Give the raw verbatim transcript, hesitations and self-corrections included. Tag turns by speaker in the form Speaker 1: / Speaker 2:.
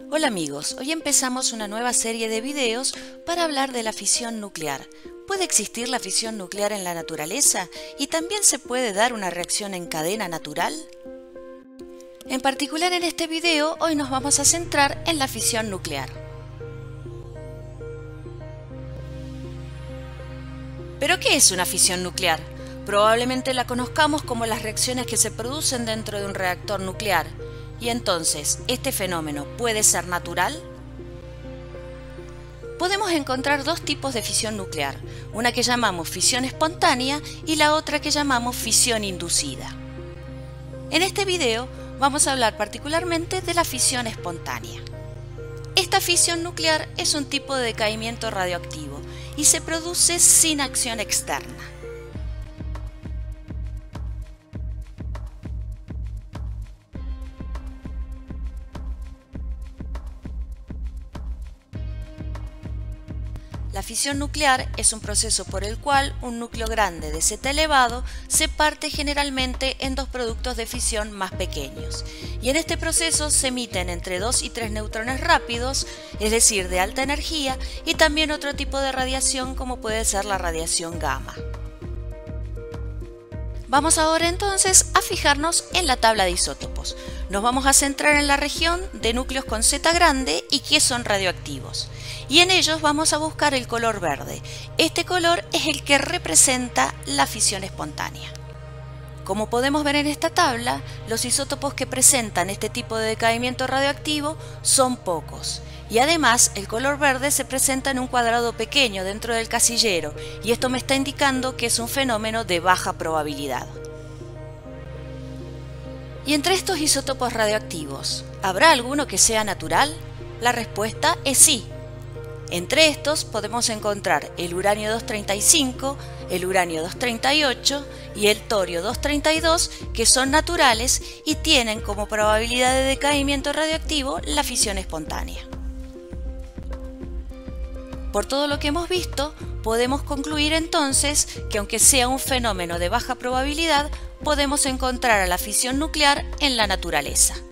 Speaker 1: Hola amigos, hoy empezamos una nueva serie de videos para hablar de la fisión nuclear. ¿Puede existir la fisión nuclear en la naturaleza? ¿Y también se puede dar una reacción en cadena natural? En particular en este video, hoy nos vamos a centrar en la fisión nuclear. ¿Pero qué es una fisión nuclear? Probablemente la conozcamos como las reacciones que se producen dentro de un reactor nuclear. Y entonces, ¿este fenómeno puede ser natural? Podemos encontrar dos tipos de fisión nuclear, una que llamamos fisión espontánea y la otra que llamamos fisión inducida. En este video vamos a hablar particularmente de la fisión espontánea. Esta fisión nuclear es un tipo de decaimiento radioactivo y se produce sin acción externa. La fisión nuclear es un proceso por el cual un núcleo grande de Z elevado se parte generalmente en dos productos de fisión más pequeños, y en este proceso se emiten entre dos y tres neutrones rápidos, es decir, de alta energía, y también otro tipo de radiación como puede ser la radiación gamma. Vamos ahora entonces a fijarnos en la tabla de isótopos. Nos vamos a centrar en la región de núcleos con Z grande y que son radioactivos. Y en ellos vamos a buscar el color verde. Este color es el que representa la fisión espontánea. Como podemos ver en esta tabla, los isótopos que presentan este tipo de decaimiento radioactivo son pocos. Y además el color verde se presenta en un cuadrado pequeño dentro del casillero, y esto me está indicando que es un fenómeno de baja probabilidad. Y entre estos isótopos radioactivos, ¿habrá alguno que sea natural? La respuesta es sí. Entre estos podemos encontrar el uranio doscientos treinta y cinco, el uranio doscientos treinta y ocho y el torio doscientos treinta y dos, que son naturales y tienen como probabilidad de decaimiento radioactivo la fisión espontánea. Por todo lo que hemos visto, podemos concluir entonces que aunque sea un fenómeno de baja probabilidad, podemos encontrar a la fisión nuclear en la naturaleza.